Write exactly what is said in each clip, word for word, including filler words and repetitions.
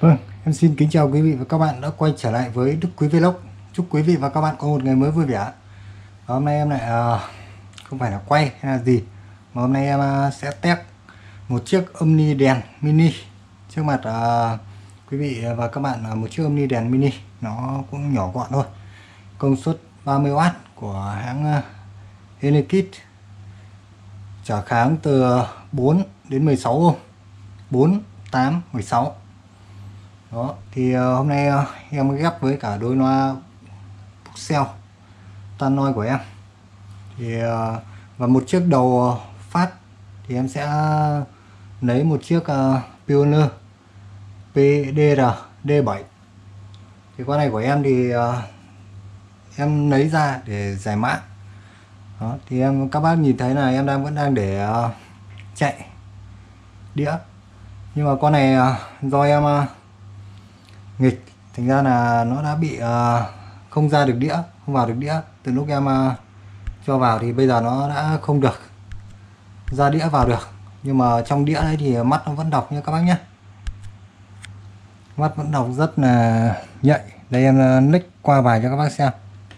Vâng, em xin kính chào quý vị và các bạn đã quay trở lại với Đức Quý Vlog. Chúc quý vị và các bạn có một ngày mới vui vẻ. Và hôm nay em lại ờ, không phải là quay hay là gì, mà hôm nay em ờ, sẽ test một chiếc Omni đèn mini trước mặt ờ, quý vị và các bạn. Là một chiếc Omni đèn mini, nó cũng nhỏ gọn thôi, công suất ba mươi oát của hãng uh, Elekit, trở kháng từ bốn đến mười sáu ohm, bốn, tám, mười sáu. Đó thì uh, hôm nay uh, em ghép với cả đôi loa Puxel Tannoy của em thì uh, và một chiếc đầu phát thì em sẽ lấy một chiếc uh, Pioneer pê đê rờ đê bảy. Thì con này của em thì uh, em lấy ra để giải mã. Đó thì em các bác nhìn thấy là em đang vẫn đang để uh, chạy đĩa, nhưng mà con này uh, do em uh, nghịch, thành ra là nó đã bị uh, không ra được đĩa, không vào được đĩa. Từ lúc em uh, cho vào thì bây giờ nó đã không được ra đĩa vào được, nhưng mà trong đĩa đấy thì mắt nó vẫn đọc nha các bác nhé. Mắt vẫn đọc rất là nhạy. Đây em uh, nick qua bài cho các bác xem.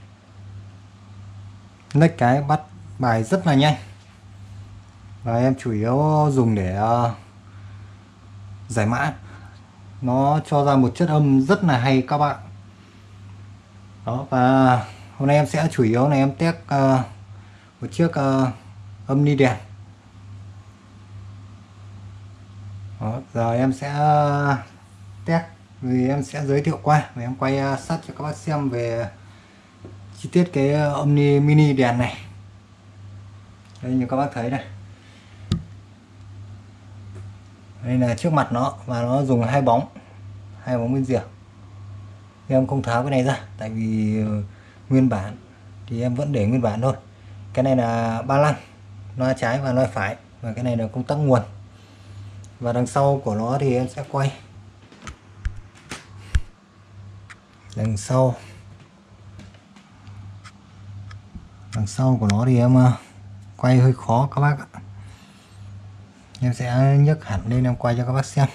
Nick cái bắt bài rất là nhanh, và em chủ yếu dùng để uh, giải mã. Nó cho ra một chất âm rất là hay các bạn. Đó, và hôm nay em sẽ chủ yếu là em test uh, một chiếc uh, Omni đèn. Đó, giờ em sẽ uh, test, vì em sẽ giới thiệu qua và em quay uh, sát cho các bác xem về chi tiết cái uh, Omni mini đèn này. Đây như các bác thấy đây, đây là trước mặt nó, và nó dùng hai bóng hai bóng bên rìa. Em không tháo cái này ra, tại vì uh, nguyên bản thì em vẫn để nguyên bản thôi. Cái này là ba lăng, loa trái và loa phải, và cái này là công tắc nguồn. Và đằng sau của nó thì em sẽ quay đằng sau đằng sau của nó thì em uh, quay hơi khó các bác ạ. Em sẽ nhấc hẳn lên em quay cho các bác xem.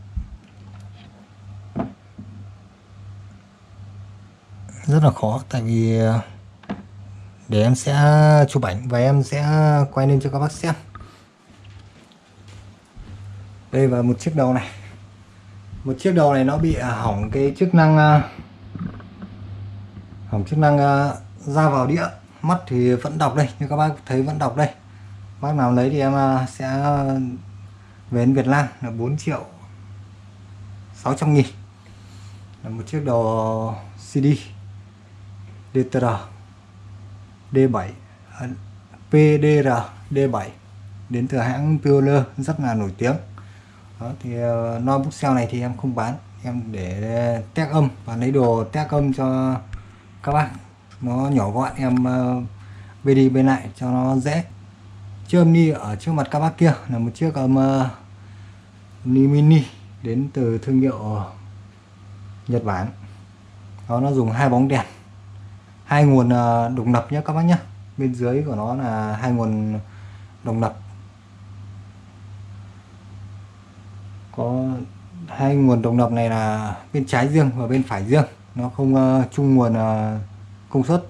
Rất là khó, tại vì để em sẽ chụp ảnh và em sẽ quay lên cho các bác xem. Đây, và một chiếc đầu này, một chiếc đầu này nó bị hỏng cái chức năng hỏng chức năng ra vào đĩa. Mắt thì vẫn đọc đây, như các bác thấy vẫn đọc đây. Bác nào lấy thì em sẽ về đến Việt Nam là bốn triệu sáu trăm nghìn. Là một chiếc đầu xê đê đê tê rờ đê bảy pê đê rờ đê bảy đến từ hãng Pioneer, rất là nổi tiếng. Đó thì uh, loa Puxel này thì em không bán, em để test âm và lấy đồ test âm cho các bác. Nó nhỏ gọn, em uh, bê đi bên lại cho nó dễ. Chiếc Omni ở trước mặt các bác kia là một chiếc âm uh, Omni mini đến từ thương hiệu Nhật Bản. Đó, nó dùng hai bóng đèn, hai nguồn uh, độc lập nhé các bác nhé. Bên dưới của nó là hai nguồn độc lập, có hai nguồn độc lập này là bên trái riêng và bên phải riêng, nó không uh, chung nguồn uh, công suất.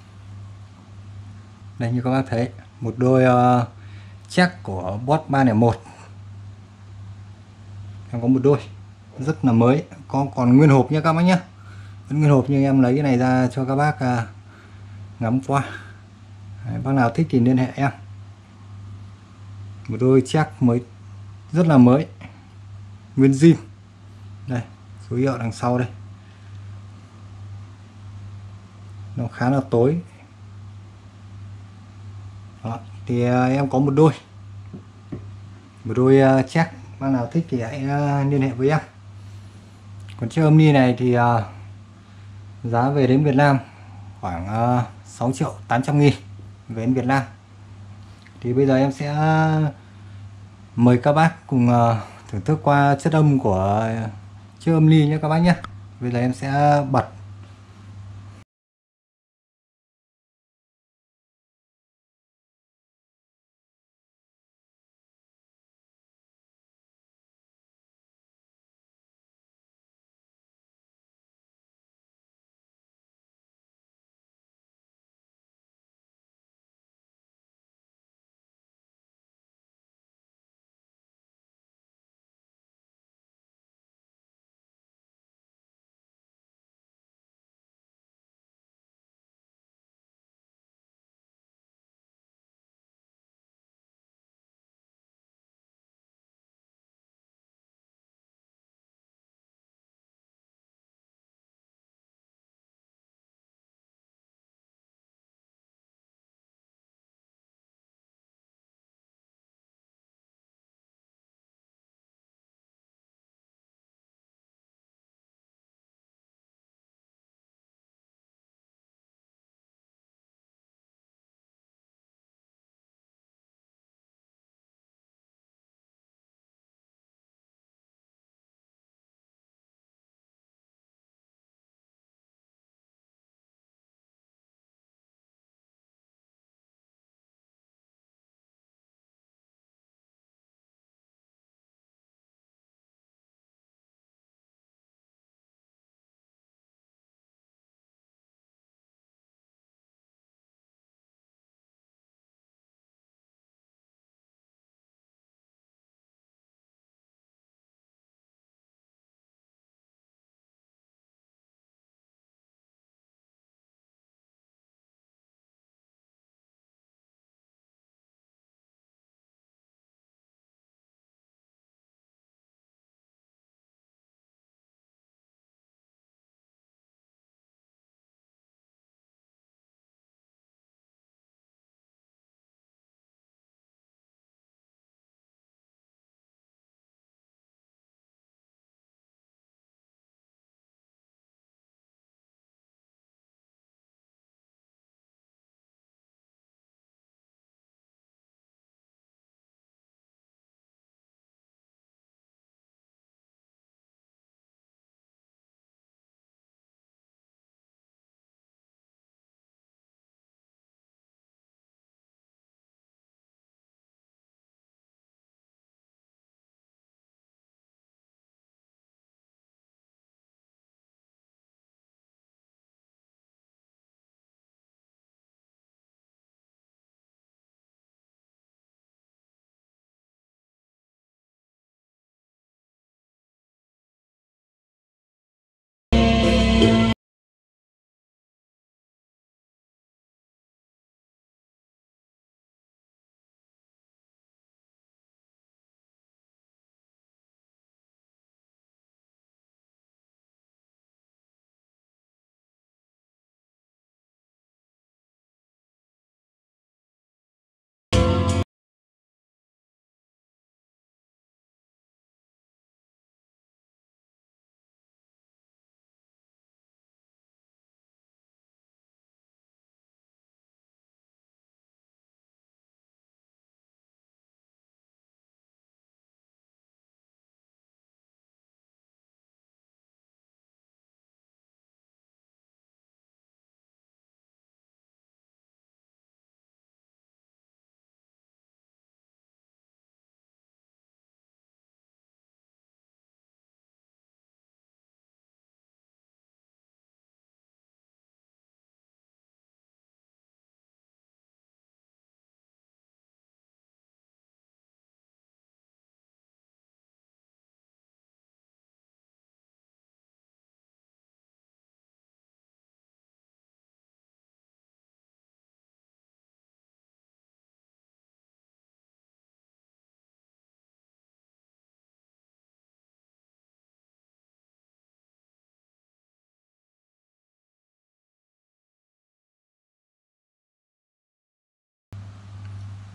Đây như các bác thấy, một đôi uh, check của Boss ba không một, em có một đôi rất là mới, có còn nguyên hộp nhé các bác nhé, vẫn nguyên hộp, nhưng em lấy cái này ra cho các bác uh, ngắm qua. Đấy, bác nào thích thì liên hệ em. Một đôi check mới, rất là mới, nguyên zin. Đây, số hiệu đằng sau đây, nó khá là tối. Đó, thì uh, em có một đôi một đôi uh, check, bác nào thích thì hãy uh, liên hệ với em. Còn chiếc Omni này thì uh, giá về đến Việt Nam khoảng uh, sáu triệu tám trăm nghìn về đến Việt Nam. Thì bây giờ em sẽ mời các bác cùng uh, thưởng thức qua chất âm của chiếc Omni nhé các bác nhé. Bây giờ em sẽ bật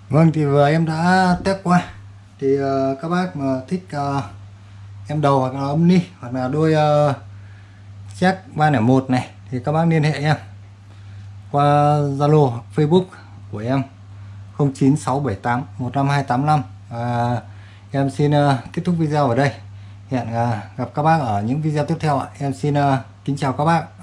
Vâng, thì vừa em đã test qua thì uh, các bác mà thích uh, em đầu hoặc là âm ni hoặc là đôi uh, check ba không một này thì các bác liên hệ em qua Zalo hoặc Facebook của em không chín sáu bảy tám một năm hai tám năm. À, em xin uh, kết thúc video ở đây. Hẹn uh, gặp các bác ở những video tiếp theo ạ. Em xin uh, kính chào các bác.